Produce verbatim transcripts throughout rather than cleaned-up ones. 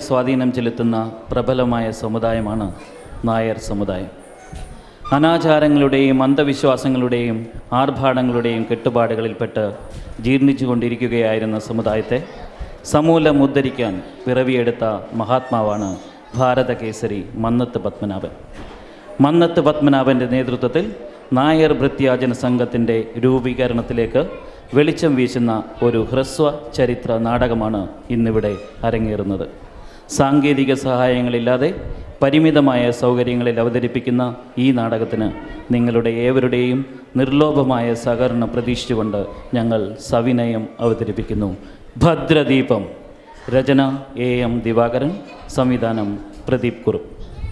സ്വാധീനം ചെലുത്തുന്ന പ്രബലമായ സമുദായമാണ് നായർ സമുദായം. അനാചാരങ്ങളുടെയും അന്ധവിശ്വാസങ്ങളുടെയും ആർഭാടങ്ങളുടെയും കെട്ടുപാടുകളിൽപ്പെട്ട് ജീർണിച്ചുകൊണ്ടിരിക്കുകയായിരുന്ന സമുദായത്തെ സമൂലം ഉദ്ധരിക്കാൻ പിറവിയെടുത്ത മഹാത്മാവാണ് ഭാരതകേസരി മന്നത്ത് പത്മനാഭൻ. മന്നത്ത് പത്മനാഭൻ്റെ നേതൃത്വത്തിൽ നായർ ഭൃത്യാജന സംഘത്തിൻ്റെ രൂപീകരണത്തിലേക്ക് വെളിച്ചം വീശുന്ന ഒരു ഹ്രസ്വ ചരിത്ര നാടകമാണ് ഇന്നിവിടെ അരങ്ങേറുന്നത്. സാങ്കേതിക സഹായങ്ങളില്ലാതെ പരിമിതമായ സൗകര്യങ്ങളിൽ അവതരിപ്പിക്കുന്ന ഈ നാടകത്തിന് നിങ്ങളുടെ ഏവരുടെയും നിർലോഭമായ സഹകരണം പ്രതീക്ഷിച്ചുകൊണ്ട് ഞങ്ങൾ സവിനയം അവതരിപ്പിക്കുന്നു. ഭദ്രദീപം. രചന എ എം ദിവാകരൻ, സംവിധാനം പ്രദീപ് കുറുപ്പ്.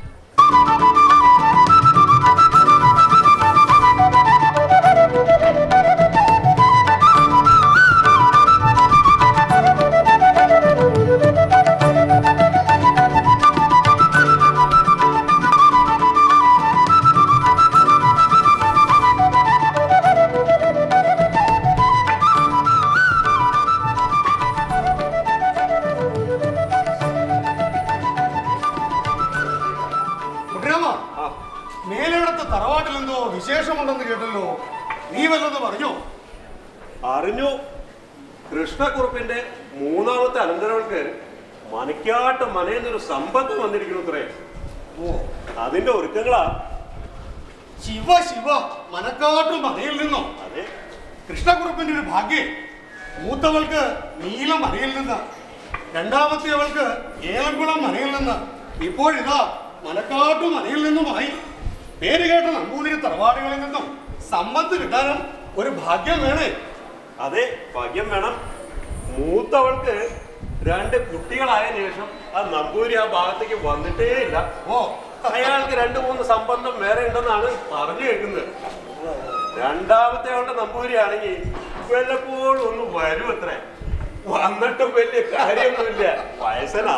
അറിഞ്ഞു. കൃഷ്ണക്കുറുപ്പിന്റെ മൂന്നാമത്തെ അനന്തരവൾക്ക് മനക്കാട്ട് മനയെന്നൊരു സമ്പത്ത് വന്നിരിക്കുന്നത്രേ. ഓ, അതിന്റെ ഒരുക്കങ്ങളാ. ശിവ ശിവ, മനക്കാട്ട് മനയിൽ നിന്നോ? അതെ, കൃഷ്ണക്കുറുപ്പിന്റെ ഒരു ഭാഗ്യം. മൂത്തവൾക്ക് നീലം മനയിൽ നിന്ന്, രണ്ടാമത്തെ അവൾക്ക് ഏലംകുളം മനയിൽ നിന്ന്, ഇപ്പോഴിതാ മനക്കാട്ടു മനയിൽ നിന്നുമായി. പേര് കേട്ട നമ്പൂതിരി തറവാടുകളിൽ നിന്നും സമ്പത്ത് കിട്ടാനും ഒരു ഭാഗ്യം വേണേ. അതെ, ഭാഗ്യം വേണം. മൂത്തവൾക്ക് രണ്ട് കുട്ടികളായ ശേഷം ആ നമ്പൂരി ആ ഭാഗത്തേക്ക് വന്നിട്ടേ ഇല്ല. ഓ, അയാൾക്ക് രണ്ടു മൂന്ന് സംബന്ധം വേറെ ഉണ്ടെന്നാണ് പറഞ്ഞു കേൾക്കുന്നത്. രണ്ടാമത്തെ അവളുടെ നമ്പൂരി ആണെങ്കിൽ വല്ലപ്പോഴും ഒന്ന് വരും അത്രേ. വന്നിട്ടും വലിയ കാര്യമൊന്നുമില്ല, വയസ്സനാ.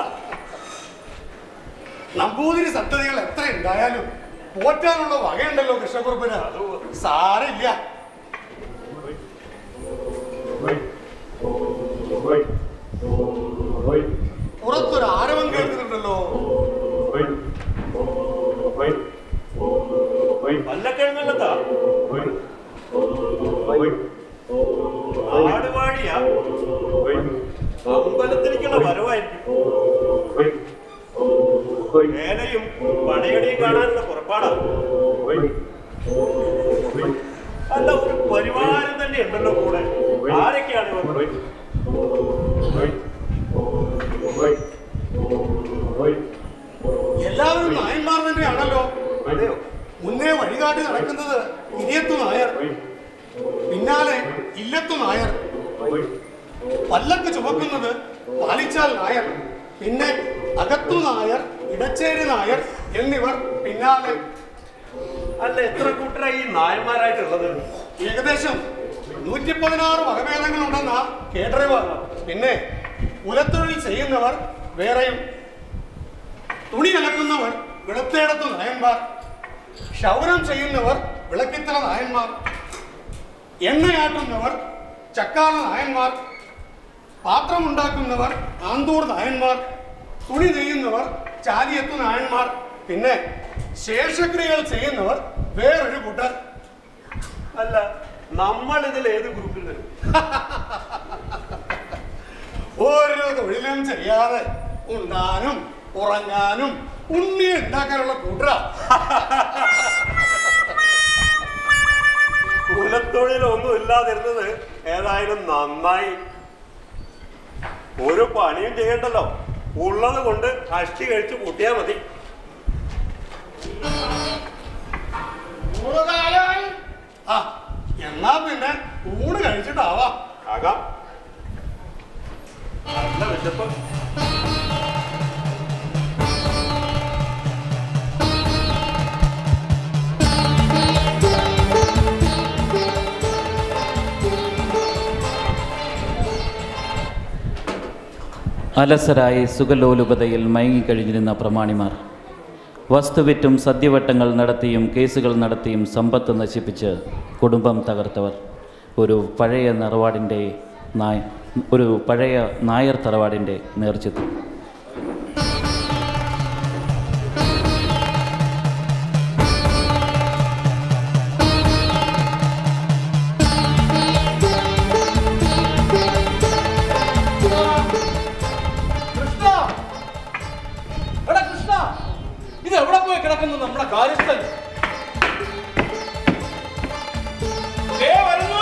നമ്പൂതിരി സന്തതികൾ എത്ര ഉണ്ടായാലും പോറ്റാനുള്ള വകയുണ്ടല്ലോ കൃഷ്ണക്കുറുപ്പിന്. അത് സാരില്ല. പുറത്തൊരു ആരവം കേൾക്കുന്നുണ്ടല്ലോ. വല്ലക്കിഴങ്ങല്ലത്താ ആടുവാടിയാ. അമ്പലത്തിലേക്കുള്ള വരവായിരിക്കും. വേലയും പടയടിയും കാണാനുള്ള പുറപ്പാടാ. അല്ല, ഒരു പരിവാരം തന്നെ ഉണ്ടല്ലോ കൂടെ. ആരൊക്കെയാണ് ഇവർ? എല്ലാവരും നായന്മാർ തന്നെയാണല്ലോ. അതെയോ? മുന്നേ വഴികാട്ടി നടക്കുന്നത് ഇനിയത്തു നായർ, പിന്നാലെ ഇല്ലത്തു നായർ, പല്ലക്ക് ചുമക്കുന്നത് പാലിച്ചാൽ നായർ, പിന്നെ അകത്തു നായർ, ഇടച്ചേരി നായർ എന്നിവർ പിന്നാലെ. അല്ല, എത്ര കൂട്ടരായി ഈ നായന്മാരായിട്ടുള്ളത്? ഏകദേശം നൂറ്റി പതിനാറ് വകഭേദങ്ങളുണ്ടെന്നാ കേട്ടറിവ്. പിന്നെ കുലത്തൊഴിൽ ചെയ്യുന്നവർ വേറെയും. തുണി അലക്കുന്നവർ വിളത്തേടത്തു നായന്മാർ, ക്ഷൗരം ചെയ്യുന്നവർ വിളക്കിത്തറ നായന്മാർ, എണ്ണയാട്ടുന്നവർ ചക്കാല നായന്മാർ, പാത്രമുണ്ടാക്കുന്നവർ ആന്തൂർ നായന്മാർ, തുണി നെയ്യുന്നവർ ചാലിയത്തു നായന്മാർ, പിന്നെ ശേഷക്രിയകൾ ചെയ്യുന്നവർ വേറൊരു കൂട്ടർ. അല്ല, നമ്മൾ ഇതിൽ ഏത് ഗ്രൂപ്പിൽ വരും? ഓരോ തൊഴിലും ചെയ്യാതെ ഉണ്ണാനും ഉറങ്ങാനും ഉണ്ണി ഉണ്ടാക്കാനുള്ള കൂട്ടര. കുലത്തൊഴിലൊന്നും ഇല്ലാതിരുന്നത് ഏതായാലും നന്നായി. ഒരു പണിയും ചെയ്യണ്ടല്ലോ, ഉള്ളത് കൊണ്ട് അഷ്ടി കഴിച്ച് കൂട്ടിയാ മതി. ആ, എന്നാ പിന്നെ ഊണ് കഴിച്ചിട്ടാവാം. ആകാം. നല്ല വിശപ്പ്. അലസരായി സുഖലോലുപതയിൽ മയങ്ങിക്കഴിഞ്ഞിരുന്ന പ്രമാണിമാർ വസ്തുവിറ്റും സദ്യവട്ടങ്ങൾ നടത്തിയും കേസുകൾ നടത്തിയും സമ്പത്ത് നശിപ്പിച്ച് കുടുംബം തകർത്തവർ ഒരു പഴയ തറവാടിൻ്റെ നായ ഒരു പഴയ നായർ തറവാടിൻ്റെ നേർചിത്രം. എവിടെ പോയി കിടക്കുന്നു നമ്മുടെ കാര്യസ്ഥൻ? വരുന്നു.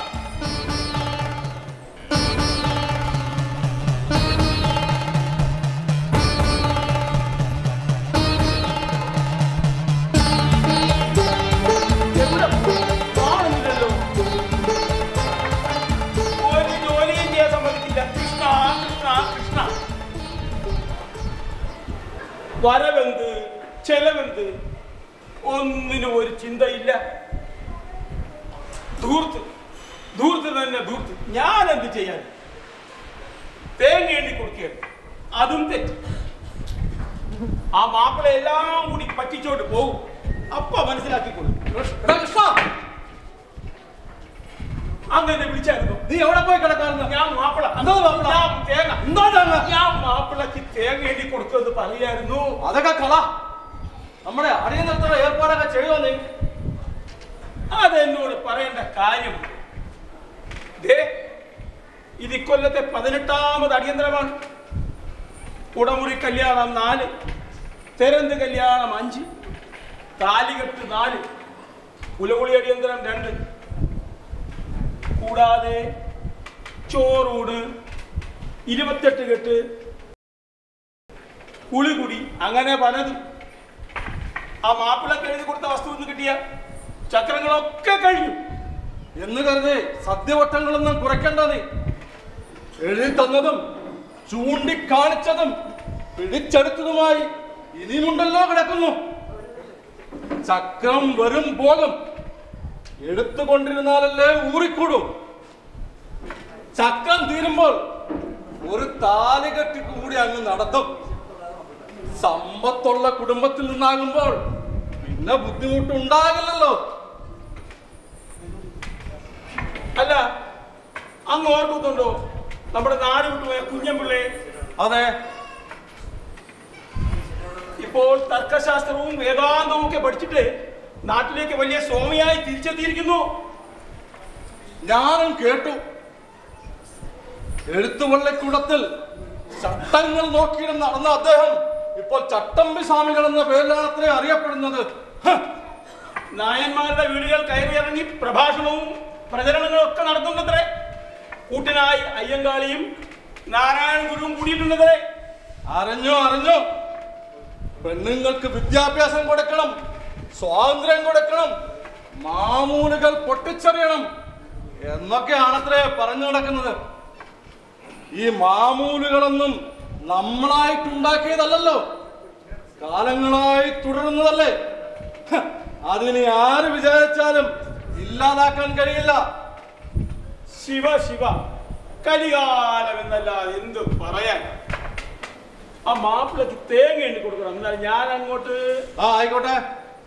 ഒരു ജോലിയും ചെയ്യാൻ സമ്മതിക്കില്ല. കൃഷ്ണ കൃഷ്ണ കൃഷ്ണ. വരവെന്ത് ചെലവെന്ത് ഒന്നിനും ഒരു ചിന്തയില്ല. ധൂർത്ത് ധൂർത്ത് തന്നെ ധൂർത്ത്. ഞാൻ എന്ത് ചെയ്യാൻ? തേങ്ങ എണ്ണി കൊടുക്കുകയാണ്, അതും തെറ്റ്. ആ മാപ്പിള എല്ലാം കൂടി പറ്റിച്ചോട്ട് പോകും. അപ്പ മനസ്സിലാക്കിക്കൊള്ളു. കൃഷ്ണ, അങ്ങനെ വിളിച്ചായിരുന്നു. നീ എവിടെ പോയി കിടക്കാറുണ്ട്? ഞാൻ മാപ്പിള ഞാൻ തേങ്ങ ഞാൻ മാപ്പിളക്ക് തേങ്ങ എണ്ണി കൊടുക്കുമെന്ന് പറയായിരുന്നു. അതൊക്കെ കള. നമ്മുടെ അടിയന്തരത്തുള്ള ഏർപ്പാടൊക്കെ ചെയ്യുമോ നീ? അതെന്നോട് പറയേണ്ട കാര്യം. ഇത് ഇക്കൊല്ലത്തെ പതിനെട്ടാമത് അടിയന്തരമാണ്. കുടമുറി കല്യാണം നാല്, തെരന്ത് കല്യാണം അഞ്ച്, താലികെട്ട് നാല്, കുലകുളി അടിയന്തരം രണ്ട്, കൂടാതെ ചോറൂട്, ഇരുപത്തെട്ട് കെട്ട്, കുളികുടി, അങ്ങനെ പലതും. ആ മാപ്പിളക്ക് എഴുതി കൊടുത്ത വസ്തു ഒന്ന് കിട്ടിയ ചക്രങ്ങളൊക്കെ കഴിഞ്ഞു എന്ന് കരുതി സദ്യവട്ടങ്ങളൊന്നും കുറയ്ക്കണ്ട. നീ എഴുതി തന്നതും ചൂണ്ടിക്കാണിച്ചതും പിടിച്ചെടുത്തതുമായി ഇനിയുമുണ്ടല്ലോ കിടക്കുന്നു. ചക്രം വരും പോകും. എടുത്തുകൊണ്ടിരുന്നാലല്ലേ ഊറിക്കൂടും. ചക്രം തീരുമ്പോൾ ഒരു താലികെട്ടി കൂടി അങ്ങ് നടത്തും. സമ്പത്തുള്ള കുടുംബത്തിൽ നിന്നാകുമ്പോൾ പിന്നെ ബുദ്ധിമുട്ടുണ്ടാകില്ലല്ലോ. അല്ല, അങ്ങ് ഓർക്കുന്നുണ്ടോ നമ്മുടെ നാട് വിട്ടുപോയ കുഞ്ഞമ്പിള്ളേ? അതെ. ഇപ്പോൾ തർക്കശാസ്ത്രവും വേദാന്തവും ഒക്കെ പഠിച്ചിട്ട് നാട്ടിലേക്ക് വലിയ സ്വാമിയായി തിരിച്ചെത്തിയിരിക്കുന്നു. ഞാനും കേട്ടു. എഴുത്തുവള്ളിക്കൂടത്തിൽ ചട്ടങ്ങൾ നോക്കിയിട്ട് നടന്ന അദ്ദേഹം ഇപ്പോൾ ചട്ടമ്പി സ്വാമികൾ എന്ന പേരിലാണ് അത്രേ അറിയപ്പെടുന്നത്. നായന്മാരുടെ വീടുകൾ കയറിയിറങ്ങി പ്രഭാഷണവും പ്രചരണങ്ങളും ഒക്കെ നടത്തുന്നത്രേ. കൂട്ടിനായി അയ്യങ്കാളിയും നാരായണ ഗുരുവും കൂടിയിട്ടുണ്ടത്രേ. അറിഞ്ഞു അറിഞ്ഞു. പെണ്ണുങ്ങൾക്ക് വിദ്യാഭ്യാസം കൊടുക്കണം, സ്വാതന്ത്ര്യം കൊടുക്കണം, മാമൂലുകൾ പൊട്ടിച്ചെറിയണം എന്നൊക്കെയാണത്രേ പറഞ്ഞു നടക്കുന്നത്. ഈ മാമൂലുകളൊന്നും നമ്മളായിട്ടുണ്ടാക്കിയതല്ലോ, കാലങ്ങളായി തുടരുന്നതല്ലേ. അതിനെ ആര് വിചാരിച്ചാലും ഇല്ലാതാക്കാൻ കഴിയില്ല. ശിവ ശിവ, കലികാലം എന്നല്ലാതെ എന്ത് പറയാൻ. ആ മാപ്പിളക്ക് തേങ്ങ എണ്ണി കൊടുക്കണം. എന്നാലും ഞാൻ അങ്ങോട്ട്. ആ ആയിക്കോട്ടെ.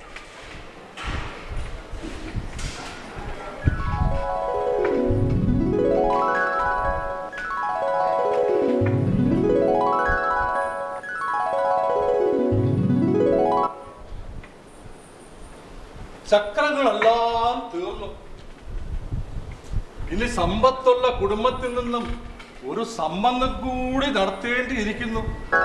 ചക്രങ്ങളെല്ലാം തീർന്നു. ഇനി സമ്പത്തുള്ള കുടുംബത്തിൽ നിന്നും ഒരു സംബന്ധം കൂടി നടത്തേണ്ടിയിരിക്കുന്നു.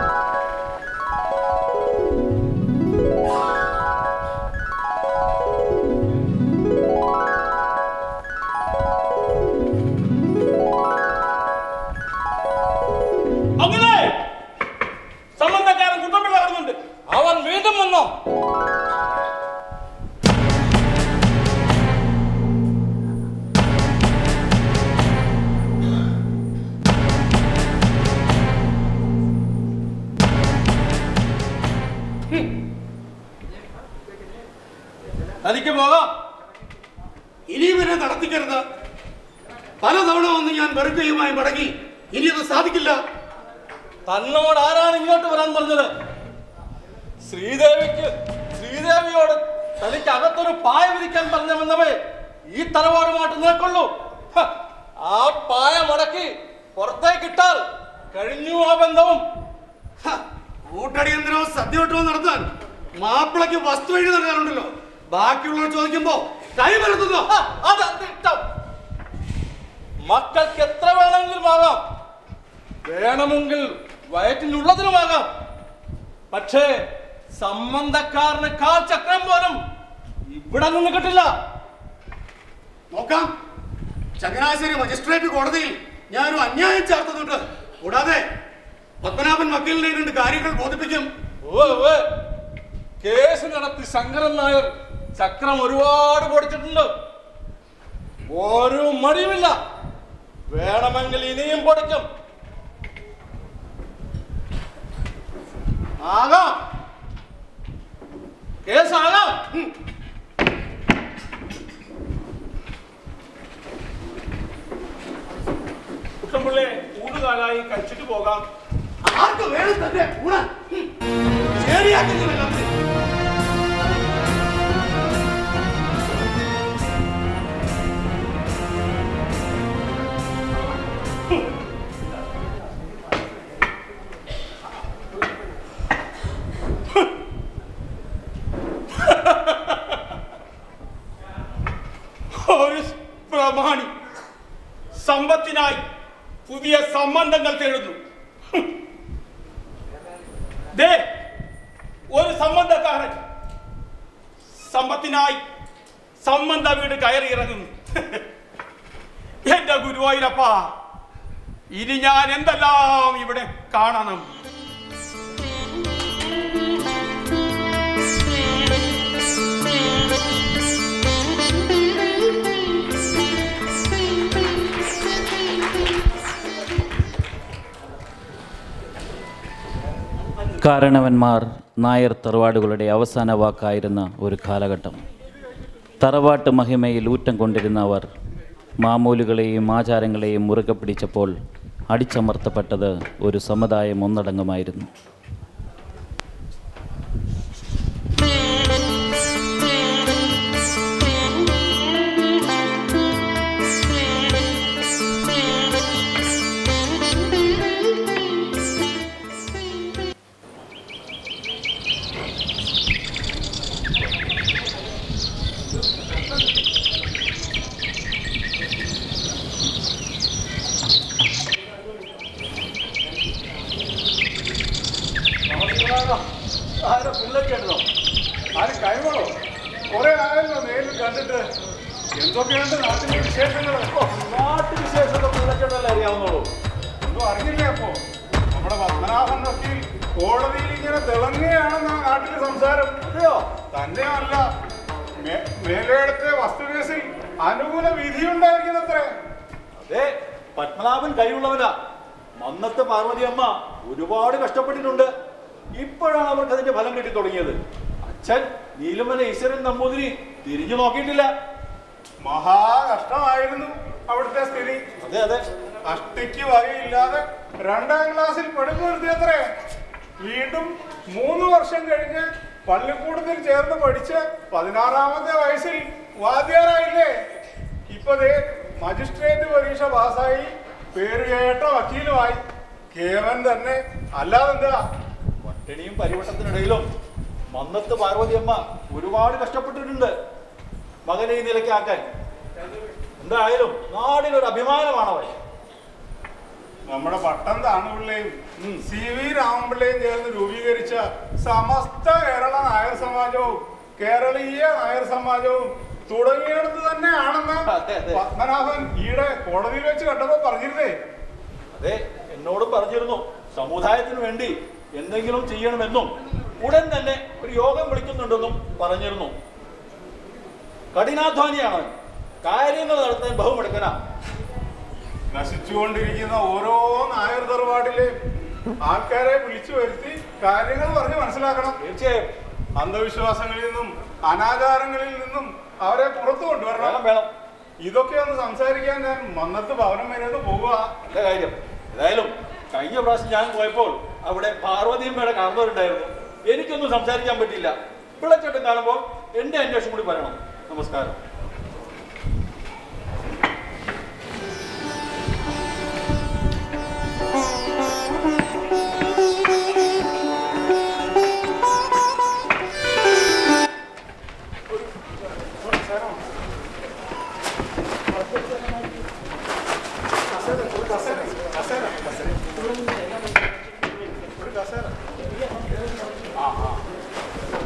അങ്ങനെ സംബന്ധക്കാരൻ കുട്ടമ്പിള്ള വരുന്നുണ്ട്. അവൻ വീണ്ടും വന്നോ? തനിക്ക് പോകാം. ഇനിയും എന്നെ നടത്തിക്കരുത്. പലതവണ വന്ന് ഞാൻ വെറുക്കയുമായി മടങ്ങി. ഇനി അത് സാധിക്കില്ല. തന്നോട് ആരാണ് ഇങ്ങോട്ട് വരാൻ പറഞ്ഞത്? ശ്രീദേവിക്ക് ശ്രീദേവിയോട് തനിക്ക് അകത്തൊരു പായ വിരിക്കാൻ പറഞ്ഞവെന്നവേ ഈ തറവാടുമായിട്ട് നിൽക്കുള്ളൂ. ആ പായ മടക്കി പുറത്തേക്കിട്ടാൽ കഴിഞ്ഞു ആ ബന്ധവും. കൂട്ടടിയന്തരവും സദ്യവട്ടവും നടത്താൻ മാപ്പിളയ്ക്ക് വസ്തു വഴി നൽകാറുണ്ടല്ലോ. ബാക്കിയുള്ളവർ ചോദിക്കുമ്പോ കൈ വരുത്തുന്നു. അതന്നിഷ്ടം. മക്കൾക്ക് എത്ര വേണമെങ്കിലും ആകാം, വേണമെങ്കിൽ വയറ്റിനുള്ളതിനുമാകാം. പക്ഷേ സംബന്ധക്കാരന് കാൽ ചക്രം പോലും ഇവിടെ നിന്ന് കിട്ടില്ല. നോക്കാം, ചങ്ങനാശ്ശേരി മജിസ്ട്രേറ്റ് കോടതിയിൽ ഞാനൊരു അന്യായം ചേർത്തതുണ്ട്. കൂടാതെ പത്മനാഭൻ വക്കീലിനെ രണ്ട് കാര്യങ്ങൾ ബോധിപ്പിക്കും. കേസ് നടത്തി ശങ്കരൻ നായർ ചക്രം ഒരുപാട് പൊടിച്ചിട്ടുണ്ട്. ഒരു മടിയുമില്ല, വേണമെങ്കിൽ ഇനിയും പൊടിക്കും. ആകാം, കേസാകാം. കുട്ടൻപിള്ളേ, ഊടുകാലായി കഴിച്ചിട്ട് പോകാം. ആർക്ക് വേണം തന്നെ ഊണാൻ? ശരിയാക്കുന്നില്ല. ഒരു പ്രമാണി സമ്പത്തിനായി പുതിയ സംബന്ധങ്ങൾ തേടുന്നു. ദേ, ഒരു സംബന്ധക്കാരൻ സമ്പത്തിനായി സംബന്ധ വീട് കയറി ഇറങ്ങുന്നു. എന്റെ ഗുരുവായൂരപ്പ, ഇനി ഞാൻ എന്തെല്ലാം ഇവിടെ കാണണം. കാരണവന്മാർ നായർ തറവാടുകളുടെ അവസാന വാക്കായിരുന്ന ഒരു കാലഘട്ടം. തറവാട്ട് മഹിമയിൽ ഊറ്റം കൊണ്ടിരുന്നവർ മാമൂലുകളെയും ആചാരങ്ങളെയും മുറുകെ പിടിച്ചപ്പോൾ അടിച്ചമർത്തപ്പെട്ടത് ഒരു സമുദായം ഒന്നടങ്കമായിരുന്നു. ആരും കഴിവോ? കുറെ ആയല്ലോ നേരിൽ കണ്ടിട്ട്. എന്തൊക്കെയുണ്ട് നാട്ടിലെ വിശേഷങ്ങൾ? നാട്ടു വിശേഷമൊക്കെ പുള്ളച്ചേട്ടല്ലേ അറിയാവുന്നുള്ളൂ. ഒന്നും അറിയില്ലേ? അപ്പോ നമ്മുടെ പത്മനാഭൻ വക്കീൽ കോടതിയിൽ ഇങ്ങനെ തിളങ്ങുകയാണെന്നാ നാട്ടിലെ സംസാരം. അതെയോ? തന്നെയല്ല, മേലെടുത്ത വസ്തുകേസിൽ അനുകൂല വിധിയുണ്ടായിരിക്കുന്നത്രേ. അതെ, പത്മനാഭൻ കഴിവുള്ളവനാ. മന്നത്ത് പാർവതി അമ്മ ഒരുപാട് കഷ്ടപ്പെട്ടിട്ടുണ്ട്. ഇപ്പോഴാണ് അവർക്ക് അതിന്റെ ഫലം കിട്ടി തുടങ്ങിയത്. അച്ഛൻ നീലമല ഈശ്വരൻ നമ്പൂതിരി തിരിഞ്ഞു നോക്കിയിട്ടില്ല. മഹാ കഷ്ടമായിരുന്നു അവിടുത്തെ സ്ഥിതി. അതെ അതെ, അഷ്ടിക്ക് വകയില്ലാതെ രണ്ടാം ക്ലാസ്സിൽ പഠിപ്പ് നിർത്തിയത്രേ. വീണ്ടും മൂന്ന് വർഷം കഴിഞ്ഞ് പള്ളിക്കൂടത്തിൽ ചേർന്ന് പഠിച്ച് പതിനാറാമത്തെ വയസ്സിൽ വാദ്യാരായില്ലേ. ഇപ്പൊ ദേ മജിസ്ട്രേറ്റ് പരീക്ഷ പാസ്സായി പേര് കേട്ട വക്കീലുമായി. കേവൻ തന്നെ, അല്ലാതെന്താ. പട്ടിണിയും പരിവട്ടത്തിനിടയിലും മന്നത്ത് പാർവതി അമ്മ ഒരുപാട് കഷ്ടപ്പെട്ടിട്ടുണ്ട് മകനെ ഈ നിലയ്ക്കാക്കാൻ. എന്തായാലും നാടിനൊരു അഭിമാനമാണവൻ. നമ്മുടെ പട്ടം താണുപിള്ളയും സി വി രാമപിള്ളയും ചേർന്ന് രൂപീകരിച്ച സമസ്ത കേരള നായർ സമാജവും കേരളീയ നായർ സമാജവും തുടങ്ങിയെടുത്ത് തന്നെയാണെന്ന് പത്മനാഭൻ ഈടെ കോടതിയിൽ വെച്ച് കണ്ടപ്പോ പറഞ്ഞിരുന്നേ. അതെ, എന്നോടും പറഞ്ഞിരുന്നു സമുദായത്തിന് വേണ്ടി എന്തെങ്കിലും ചെയ്യണമെന്നും ഉടൻ തന്നെ ഒരു യോഗം വിളിക്കുന്നുണ്ടെന്നും പറഞ്ഞിരുന്നു. കഠിനാധ്വാനിയാണ്, കാര്യങ്ങൾ നടത്താൻ ബഹുമെടുക്കനാ. നശിച്ചുകൊണ്ടിരിക്കുന്ന ഓരോ നായർ തറവാടിലെ ആൾക്കാരെ വിളിച്ചു വരുത്തി കാര്യങ്ങൾ പറഞ്ഞ് മനസ്സിലാക്കണം. തീർച്ചയായും അന്ധവിശ്വാസങ്ങളിൽ നിന്നും അനാചാരങ്ങളിൽ നിന്നും അവരെ പുറത്തു കൊണ്ടുവരണം. വേണം. ഇതൊക്കെ ഒന്ന് സംസാരിക്കാൻ ഞാൻ മന്നത്ത് ഭവനം വരെ ഒന്ന് പോവുക. നല്ല കാര്യം. ഏതായാലും കഴിഞ്ഞ പ്രാവശ്യം ഞാൻ പോയപ്പോൾ അവിടെ പാർവതിയമ്മയുടെ കാർന്നവരുണ്ടായിരുന്നു. എനിക്കൊന്നും സംസാരിക്കാൻ പറ്റില്ല. പിള്ളച്ചേട്ടൻ കാണുമ്പോൾ എന്റെ അന്വേഷണം കൂടി പറയണം. നമസ്കാരം.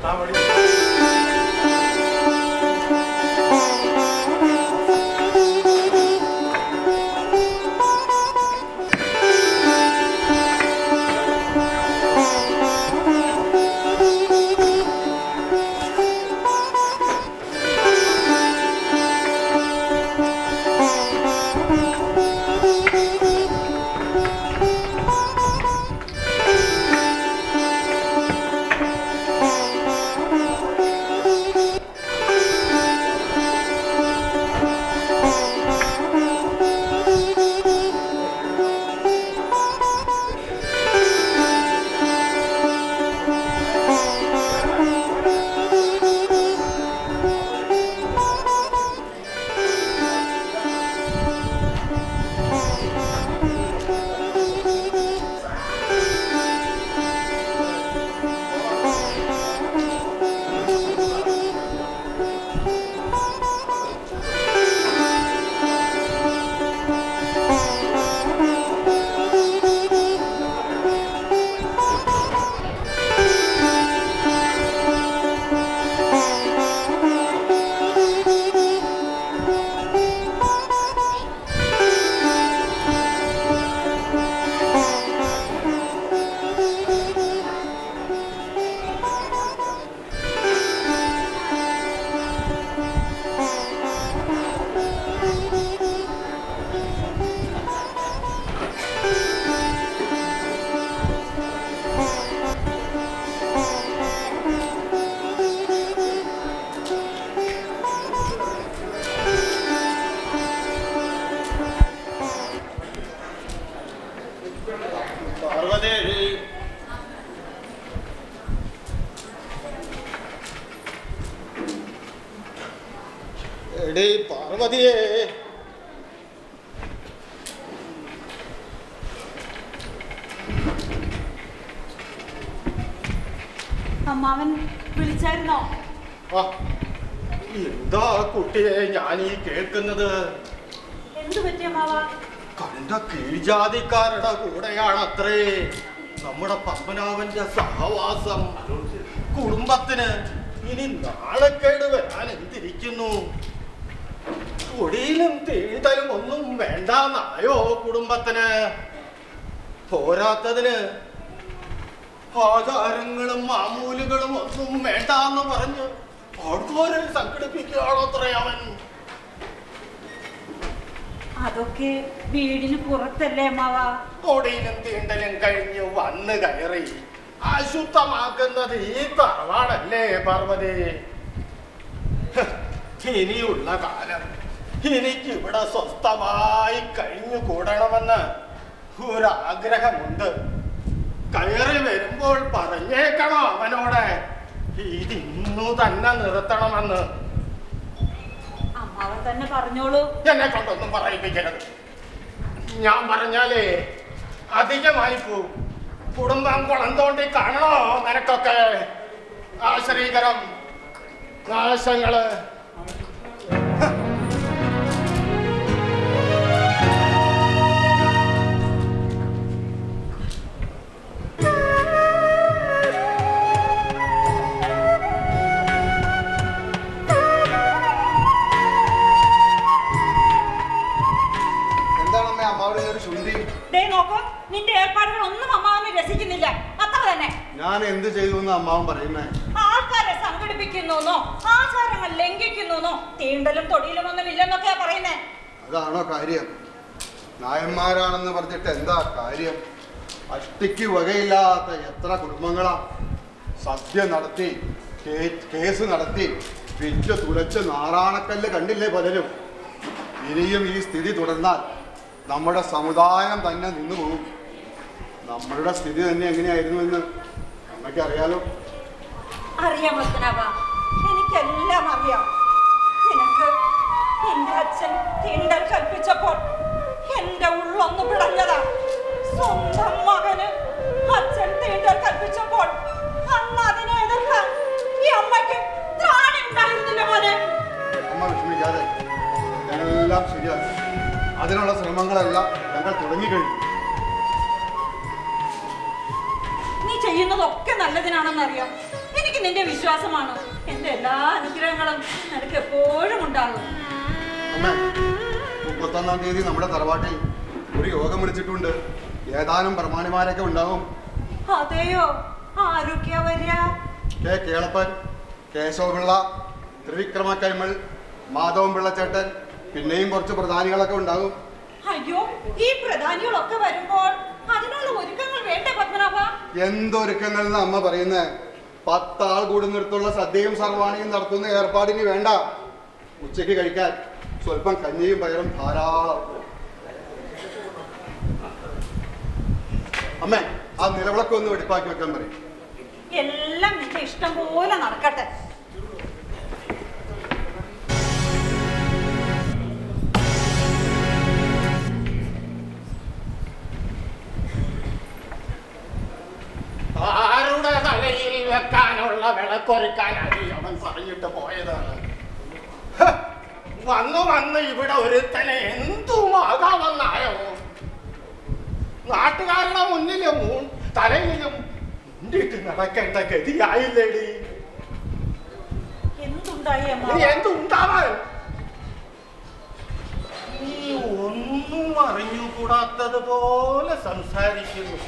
ആ വഴി പാർവതിയെ അമ്മാവൻ വിളിച്ചായിരുന്നോ? എന്താ കുട്ടിയെ ഞാൻ ഈ കേൾക്കുന്നത്? എന്തു പറ്റി അമ്മാവ? കണ്ട കീഴ്ജാതിക്കാരുടെ കൂടെയാണത്രേ നമ്മുടെ പത്മനാഭന്റെ സഹവാസം. കുടുംബത്തിന് ഇനി നാണക്കേട് വരാൻ എന്തിരിക്കുന്നു? കുടിയിലും തീണ്ടലും ഒന്നും വേണ്ടാന്നായോ കുടുംബത്തിന്? പോരാത്തതിന് ആചാരങ്ങളും മാമൂലുകളും ഒന്നും വേണ്ടാന്ന് പറഞ്ഞ് ആൾക്കാരെ സംഘടിപ്പിക്കുകയാണോ അത്രേ അവൻ? അതൊക്കെ വീടിന് പുറത്തല്ലേ അമ്മാവ? കൊടിയിലും തീണ്ടലും കഴിഞ്ഞു വന്ന് കയറി അശുദ്ധമാക്കുന്നത് ഈ തറവാടല്ലേ പാർവതി? ഇനിയുള്ള കാലം എനിക്കിവിടെ സ്വസ്ഥമായി കഴിഞ്ഞു കൂടണമെന്ന് ഒരാഗ്രഹമുണ്ട്. കയറി വരുമ്പോൾ പറഞ്ഞേക്കണോ അവനോട് ഇതിന്നു തന്നെ നിർത്തണമെന്ന്? അമ്മാവൻ തന്നെ പറഞ്ഞോളൂ. എന്നെ കൊണ്ടൊന്നും പറയിപ്പിക്കരുത്. ഞാൻ പറഞ്ഞാലേ അധികമായി പോവും. കുടുംബം കുളം തോണ്ടി കാണണോ നിനക്കൊക്കെ? ആശ്രീകരം നാശങ്ങള്. നിന്റെ ഏർപ്പാടുകൾ ഒന്നും അമ്മാവനെ രസിക്കുന്നില്ല, അത്ര തന്നെ. ഞാൻ എന്ത് ചെയ്തു എന്ന് അമ്മാവൻ പറയുന്നേ? ആൾക്കാരെ സംഘടിപ്പിക്കുന്നോ, ആചാരങ്ങൾ ലംഘിക്കുന്നോ, തീണ്ടലും തൊടിയിലും ഒന്നും ഇല്ലെന്നൊക്കെയാ പറയുന്നേ. അതാണോ കാര്യം? നായന്മാരാണെന്ന് പറഞ്ഞിട്ട് എന്താ കാര്യം? അഷ്ടിക്ക് വകയില്ലാത്ത എത്ര കുടുംബങ്ങളാ സദ്യ നടത്തി കേസ് നടത്തി വിറ്റ് തുലച്ച് നാറാണക്കല്ല് കണ്ടില്ലേ പലരും? ഇനിയും ഈ സ്ഥിതി തുടർന്നാൽ നമ്മുടെ സമുദായം തന്നെ നിന്നു പോകും. നമ്മളുടെ സ്ഥിതി തന്നെ എങ്ങനെയായിരുന്നു എന്ന് അമ്മയ്ക്ക് അറിയാലോ. അറിയാം പത്മനാഭ, എനിക്കെല്ലാം അറിയാം. നിനക്ക് എന്റെ അച്ഛൻ തീണ്ടൽ കൽപ്പിച്ചപ്പോൾ എന്റെ ഉള്ളൊന്ന് പിടഞ്ഞതാ. സ്വന്തം മകന് അച്ഛൻ തീണ്ടൽ കൽപ്പിച്ചപ്പോൾ അന്ന് അതിനെ എതിർക്കാൻ ഈ അമ്മയ്ക്ക് ത്രാണി ഉണ്ടായിരുന്നില്ല മോനെ. അമ്മ വിഷമിക്കാതെ, എല്ലാം ശരിയാക്കി. അതിനുള്ള ശ്രമങ്ങളെല്ലാം ഞങ്ങൾ തുടങ്ങിക്കഴിഞ്ഞു. നീ ചെയ്യുന്നതൊക്കെ നല്ലതിനാണെന്നറിയാം. ഇനി എനിക്ക് നിന്റെ വിശ്വാസമാണ്. എന്റെ എല്ലാ അനുഗ്രഹങ്ങളും നിനക്ക് എപ്പോഴും ഉണ്ടാകും. മുപ്പത്തൊന്നാം തീയതി നമ്മുടെ തറവാട്ടിൽ ഒരു യോഗം വിളിച്ചിട്ടുണ്ട്. ഏതാനും പ്രമാണിമാരൊക്കെ ഉണ്ടാവും. അതെയോ? ആരൊക്കെയാ വരിക? കെ കേളപ്പൻ, കേശവപിള്ള, ത്രിവിക്രമ കൈമൾ, മാധവൻ പിള്ളച്ചേട്ടൻ, പിന്നെയും കുറച്ച് പ്രധാനികളൊക്കെ ഉണ്ടാകും. അയ്യോ, ഈ പ്രധാനികളൊക്കെ വരുമ്പോൾ അതിനുള്ള ഒരുക്കങ്ങൾ വേണ്ടേ പത്മനാഭ? എന്തൊരുക്കങ്ങൾ എന്ന് അമ്മ പറയുന്നത്? പത്താൾ കൂടുന്നിടത്തുള്ള സദ്യയും സർവാണിയും നടത്തുന്ന ഏർപ്പാടിന് വേണ്ട. ഉച്ചയ്ക്ക് കഴിക്കാൻ സ്വല്പം കഞ്ഞിയും പയറും ധാരാളം. അമ്മേ, ആ നിലവിളക്ക് ഒന്ന് വെടിപ്പാക്കി വെക്കാൻ പറയും. എല്ലാം നിന്റെ ഇഷ്ടം പോലെ നടക്കട്ടെ. ആരുടെ തലയിൽ വെക്കാനുള്ള വിളക്കൊരുക്കാനാണ് അവൻ പറഞ്ഞിട്ട് പോയതാണ്. വന്നു വന്ന് ഇവിടെ ഒരുത്തനെ എന്തുമാകാമെന്നായോ? നാട്ടുകാരുടെ മുന്നിലും തലയിലും മുണ്ടിട്ട് നടക്കേണ്ട ഗതിയായില്ലേടി. എന്തുണ്ടായി? എന്തുണ്ടാവാൻ? നീ ഒന്നും അറിഞ്ഞുകൂടാത്തതുപോലെ സംസാരിക്കുന്നു.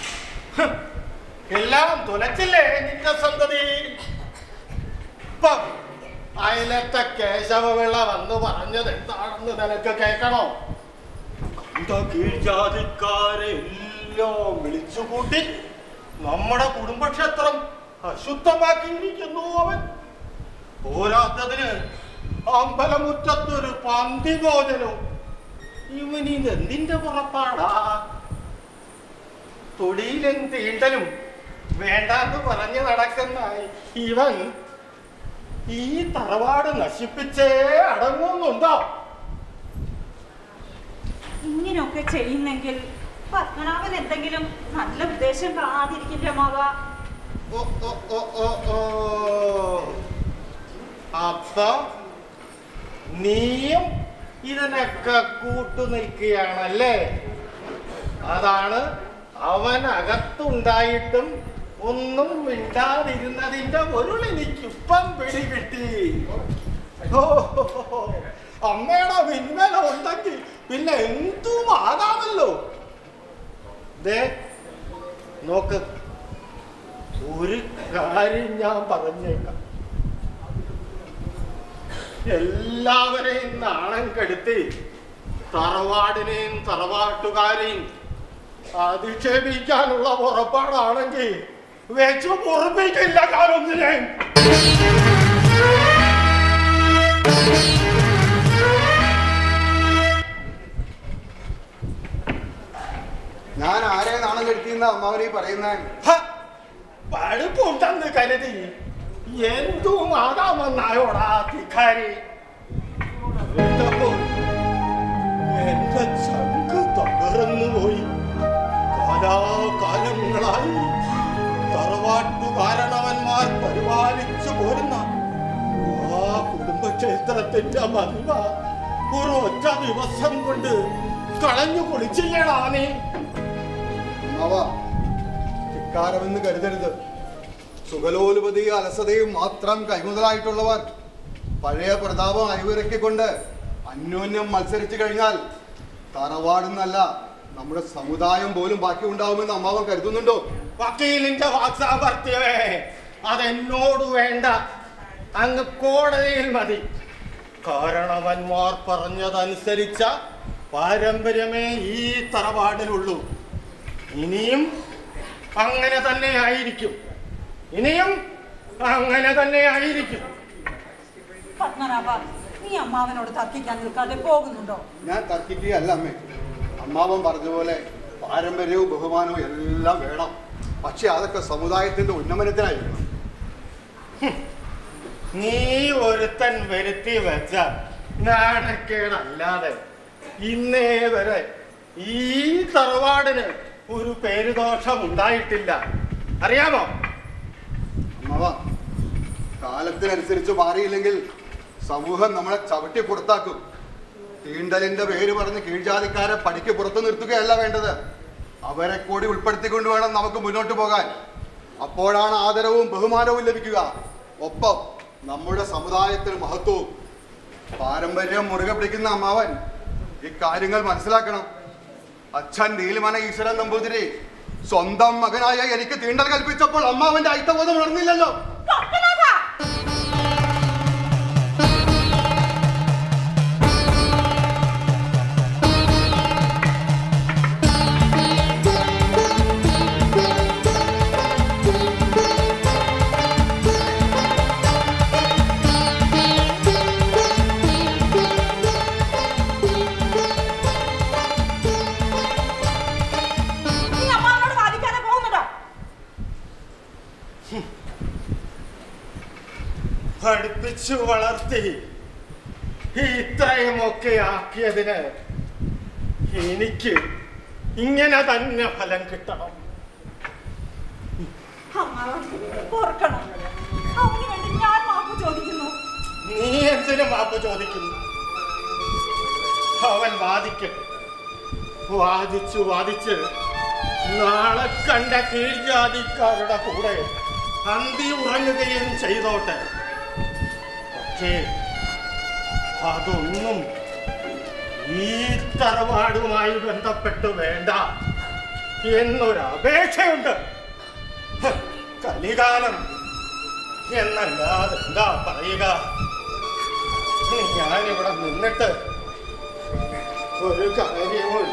എല്ലാം തുലച്ചില്ലേ നിന്റെ സന്തതി? ഇപ്പം അയലത്തെ കേശവപിള്ള വന്ന് പറഞ്ഞത് എന്താണെന്ന് നിനക്ക് കേൾക്കണോ? കണ്ട കീഴ്ജാതിക്കാരെ എല്ലാം വിളിച്ചുകൂട്ടി നമ്മുടെ കുടുംബക്ഷേത്രം അശുദ്ധമാക്കിയിരിക്കുന്നു അവൻ. പോരാത്തതിന് അമ്പലമുറ്റത്തൊരു പന്തി ഭോജനവും. ഇവനിത് എന്തിന്റെ പുറപ്പാടാ? തൊടിയിലും തീണ്ടലും വേണ്ടാന്ന് പറഞ്ഞു നടക്കുന്ന ഇവൻ ഈ തറവാട് നശിപ്പിച്ചേ അടങ്ങുന്നുണ്ടോ? ഇങ്ങനെയൊക്കെ ചെയ്യുന്നെങ്കിൽ പത്മനാഭൻ എന്തെങ്കിലും നല്ല ഉദ്ദേശം കാണാതിരിക്കില്ല മാവ. ഓ ഓ ഓ ഓ ഓ അപ്പൊ നീയും ഇതിനൊക്കെ കൂട്ടുനിൽക്കുകയാണല്ലേ? അതാണ് അവൻ അകത്തുണ്ടായിട്ടും ഒന്നും മിണ്ടാതിരുന്നതിന്റെ പൊരുൾ എനിക്കിപ്പം പിടികിട്ടി. ഓ, അമ്മയുടെ പിന്മേല ഉണ്ടെങ്കിൽ പിന്നെ എന്തും ആകാമല്ലോ. ദേ നോക്ക്, ഒരു കാര്യം ഞാൻ പറഞ്ഞേക്കാം. എല്ലാവരെയും നാണം കെടുത്തി തറവാടിനെയും തറവാട്ടുകാരെയും അധിക്ഷേപിക്കാനുള്ള പുറപ്പാടാണെങ്കിൽ വെച്ചു പൊറപ്പിക്കില്ല കാലൊന്നിനെ. ഞാൻ ആരെ നാണം കെടുത്തിയെന്ന അമ്മാവനീ പറയുന്ന? പഴുപ്പുണ്ടെന്ന് കരുതി എന്തും ആകാമെന്നായോടാ ധിക്കാരി. എന്റെ ചങ്ക് തകർന്നുപോയി. കാലാകാലങ്ങളായി തറവാട്ടുകാരണവന്മാർ പരിപാലിച്ചു പോരുന്ന ആ കുടുംബക്ഷേത്രത്തിന്റെ മഹിമ ഒരു ഒറ്റ ദിവസം കൊണ്ട് കളഞ്ഞു കുളിച്ചില്ലടാ നീ. ധിക്കാരമെന്ന് കരുതരുത്. സുഖലോലുപതിയും അലസതയും മാത്രം കൈമുതലായിട്ടുള്ളവർ പഴയ പ്രതാപം അയവിറക്കിക്കൊണ്ട് അന്യോന്യം മത്സരിച്ചു കഴിഞ്ഞാൽ തറവാടുന്നല്ല നമ്മുടെ സമുദായം പോലും ബാക്കി ഉണ്ടാവുമെന്ന് അമ്മാവൻ കരുതുന്നുണ്ടോ? വക്കീലിന്റെ വാക്സാമർത്ഥ്യമേ, അതെന്നോട് വേണ്ട, അങ്ങ് കോടതിയിൽ മതി. കാരണവന്മാർ പറഞ്ഞതനുസരിച്ച പാരമ്പര്യമേ ഈ തറവാടിലുള്ളൂ. ഇനിയും അങ്ങനെ തന്നെ ആയിരിക്കും. ഇനിയും അങ്ങനെ തന്നെ ആയിരിക്കും. പത്മനാഭ, നീ അമ്മാവനോട് തർക്കിക്കാൻ നിൽക്കാതെ പോകുന്നുണ്ടോ? ഞാൻ തർക്കിക്കുകയല്ല അമ്മേ. അമ്മാവൻ പറഞ്ഞതുപോലെ പാരമ്പര്യവും ബഹുമാനവും എല്ലാം വേണം. പക്ഷെ അതൊക്കെ സമുദായത്തിന്റെ ഉന്നമനത്തിനായിരിക്കണം. നീ ഒരുത്തൻ വരുത്തി വെച്ച നാണക്കേടല്ലാതെ ഇന്നേ വരെ ഈ തറവാടിന് ഒരു പേരുദോഷം ഉണ്ടായിട്ടില്ല. അറിയാമോ? അമ്മാവ, കാലത്തിനനുസരിച്ച് മാറിയില്ലെങ്കിൽ സമൂഹം നമ്മളെ ചവിട്ടി പുറത്താക്കും. തീണ്ടലിന്റെ പേര് പറഞ്ഞ് കീഴ്ജാതിക്കാരെ പടിക്ക് പുറത്തു നിർത്തുകയല്ല വേണ്ടത്. അവരെ കൂടി ഉൾപ്പെടുത്തിക്കൊണ്ട് വേണം നമുക്ക് മുന്നോട്ട് പോകാൻ. അപ്പോഴാണ് ആദരവും ബഹുമാനവും ലഭിക്കുക. ഒപ്പം നമ്മുടെ സമുദായത്തിൽ മഹത്വവും. പാരമ്പര്യം മുറുകെ പിടിക്കുന്ന അമ്മാവൻ ഇക്കാര്യങ്ങൾ മനസ്സിലാക്കണം. അച്ഛൻ നീലിമന ഈശ്വരൻ നമ്പൂതിരി സ്വന്തം മകനായ എനിക്ക് തീണ്ടൽ കൽപ്പിച്ചപ്പോൾ അമ്മാവന്റെ ഐത്തബോധം ഉണർന്നില്ലല്ലോ. പഠിപ്പിച്ചു വളർത്തി ഇത്രയുമൊക്കെ ആക്കിയതിന് എനിക്ക് ഇങ്ങനെ തന്നെ ഫലം കിട്ടണം. നീ എന്തിനു മാപ്പ് ചോദിക്കുന്നു? അവൻ വാദിക്കട്ടെ. വാദിച്ചു വാദിച്ച് നാളെ കണ്ട കീഴ്ജാതിക്കാരുടെ കൂടെ അന്തി ഉറങ്ങുകയും ചെയ്തോട്ടെ. പക്ഷേ അതൊന്നും ഈ തറവാടുമായി ബന്ധപ്പെട്ട് വേണ്ട എന്നൊരപേക്ഷയുണ്ട്. കലികാലം എന്നല്ലാതെ എന്താ പറയുക? ഞാനിവിടെ നിന്നിട്ട് ഒരു കാര്യവും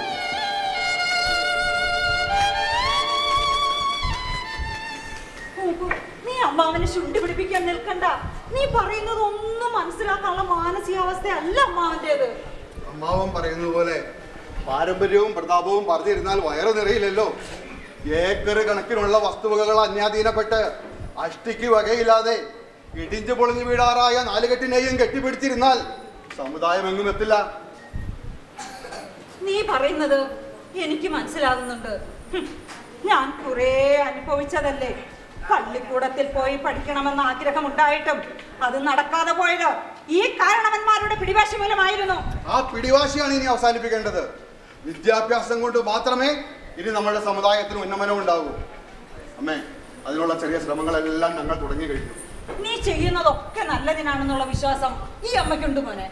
നീ അമ്മാവനെ ശുണ്ടി പിടിപ്പിക്കാൻ നിൽക്കണ്ട. നീ പറയുന്നത് ഒന്നും മനസ്സിലാക്കാനുള്ള മാനസികാവസ്ഥ അല്ല അമ്മാവന്റേത്. അമ്മാവൻ പറയുന്നത് പോലെ പാരമ്പര്യവും പ്രതാപവും പറഞ്ഞിരുന്നാൽ വയറ് നിറയില്ലല്ലോ. ഏക്കർ കണക്കിനുള്ള വസ്തുവകകൾ അന്യാധീനപ്പെട്ട് അഷ്ടിക്ക് വകയില്ലാതെ ഇടിഞ്ചു പൊളിഞ്ഞു വീടാറായ നാലുകെട്ടിനെയും കെട്ടിപ്പിടിച്ചിരുന്നാൽ സമുദായം എങ്ങും എത്തില്ല. നീ പറയുന്നത് എനിക്ക് മനസ്സിലാകുന്നുണ്ട്. ഞാൻ കുറെ അനുഭവിച്ചതല്ലേ. പള്ളിക്കൂടത്തിൽ പോയി പഠിക്കണമെന്ന് ആഗ്രഹമുണ്ടായിട്ടും അത് നടക്കാതെ പോയത് ഈ കാരണവന്മാരുടെ പിടിവാശി മൂലമായിരുന്നു. ആ പിടിവാശിയാണ് ഇനി അവസാനിപ്പിക്കേണ്ടത്. വിദ്യാഭ്യാസം കൊണ്ട് മാത്രമേ ഇനി നമ്മുടെ സമുദായത്തിന് ഉന്നമനം ഉണ്ടാകൂ. അമ്മേ, അതിനുള്ള ചെറിയ ശ്രമങ്ങളെല്ലാം ഞങ്ങൾ തുടങ്ങി കഴിഞ്ഞു. നീ ചെയ്യുന്നതൊക്കെ നല്ലതിനാണെന്നുള്ള വിശ്വാസം ഈ അമ്മയ്ക്കുണ്ട് മോനെ.